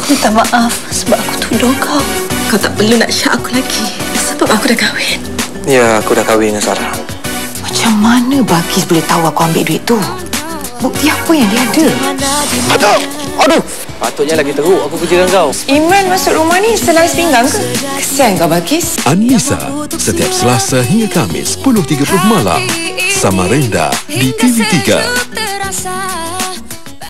Aku minta maaf sebab aku tuduh kau. Kau tak perlu nak syak aku lagi. Sebab aku dah kahwin. Ya, aku dah kahwin dengan Sarah. Macam mana Balqis boleh tahu aku ambil duit tu? Bukti apa yang dia ada? Aduh! Aduh! Patutnya lagi teruk aku kerja dengan kau. Imran masuk rumah ni selai pinggang ke? Kesian kau, Balqis. An-Nisa, setiap Selasa hingga Khamis 10.30 malam. Samarinda di TV3.